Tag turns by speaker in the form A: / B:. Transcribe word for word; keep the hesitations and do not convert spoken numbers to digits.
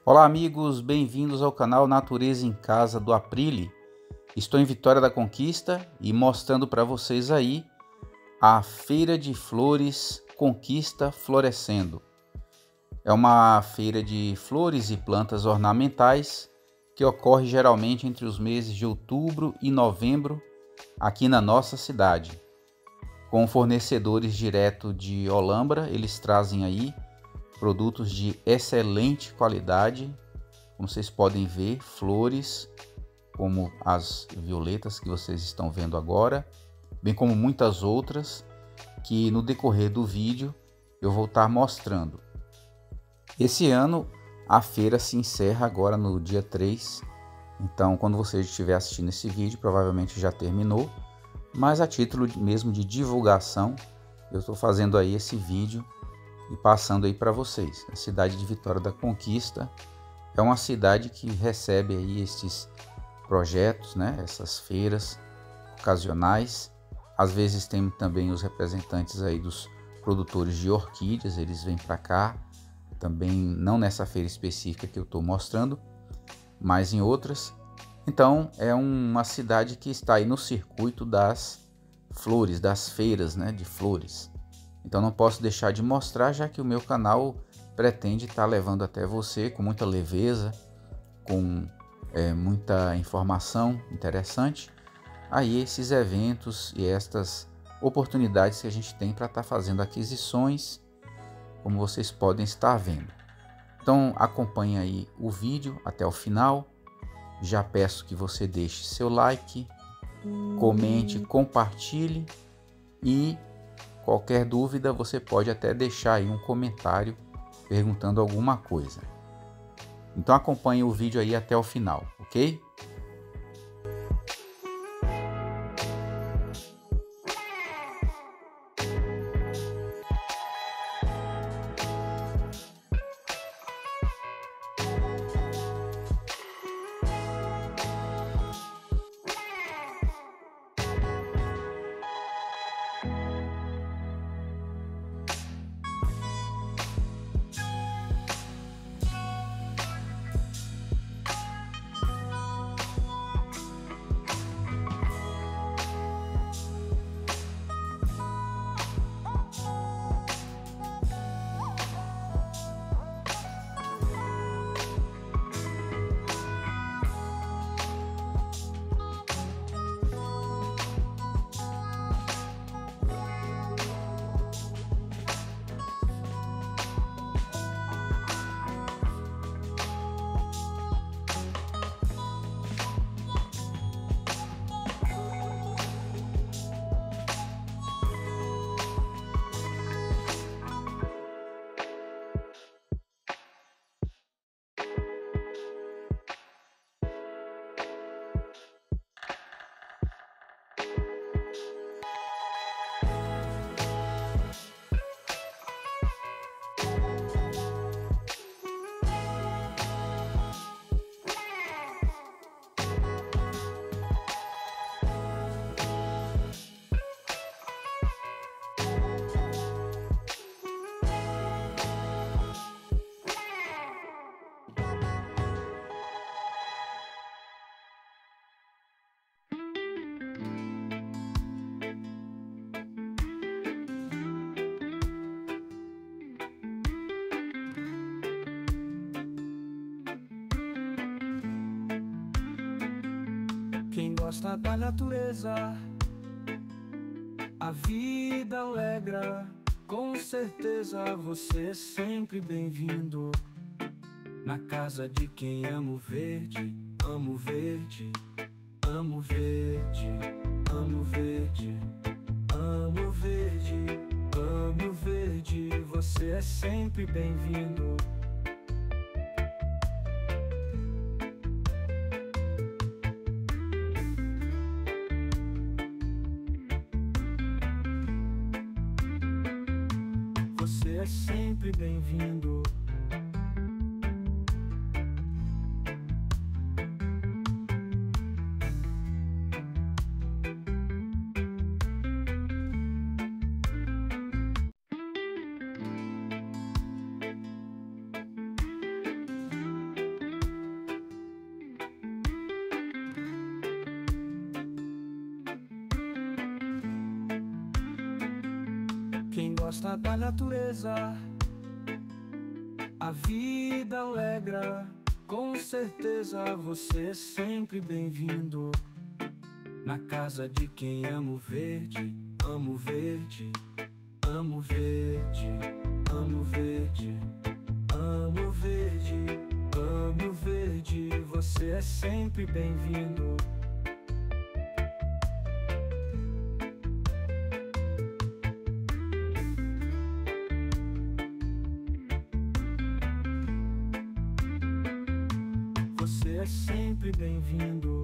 A: Olá amigos, bem-vindos ao canal Natureza em Casa do Aprile. Estou em Vitória da Conquista e mostrando para vocês aí a Feira de Flores Conquista Florescendo. É uma feira de flores e plantas ornamentais que ocorre geralmente entre os meses de outubro e novembro aqui na nossa cidade. Com fornecedores direto de Olambra, eles trazem aí produtos de excelente qualidade, como vocês podem ver, flores como as violetas que vocês estão vendo agora, bem como muitas outras que no decorrer do vídeo eu vou estar mostrando. Esse ano a feira se encerra agora no dia três, então quando você estiver assistindo esse vídeo provavelmente já terminou, mas a título mesmo de divulgação eu estou fazendo aí esse vídeo e passando aí para vocês. A cidade de Vitória da Conquista é uma cidade que recebe aí estes projetos, né? Essas feiras ocasionais. Às vezes tem também os representantes aí dos produtores de orquídeas, eles vêm para cá, também não nessa feira específica que eu estou mostrando, mas em outras. Então é uma cidade que está aí no circuito das flores, das feiras, né? De flores. Então não posso deixar de mostrar, já que o meu canal pretende estar levando até você com muita leveza, com é, muita informação interessante, aí esses eventos e estas oportunidades que a gente tem para estar fazendo aquisições, como vocês podem estar vendo. Então acompanhe aí o vídeo até o final, já peço que você deixe seu like, comente, compartilhe e qualquer dúvida você pode até deixar aí um comentário perguntando alguma coisa. Então acompanhe o vídeo aí até o final, ok?
B: Quem gosta da natureza, a vida alegra. Com certeza você é sempre bem-vindo na casa de quem ama o verde. Amo verde, amo verde, amo verde, amo verde, amo verde. Você é sempre bem-vindo. Você é sempre bem-vindo. quem gosta da natureza. A vida alegra, com certeza você é sempre bem-vindo. Na casa de quem ama o verde, amo o verde, amo o verde, amo o verde, amo o verde, amo o verde, você é sempre bem-vindo. Você é sempre bem-vindo.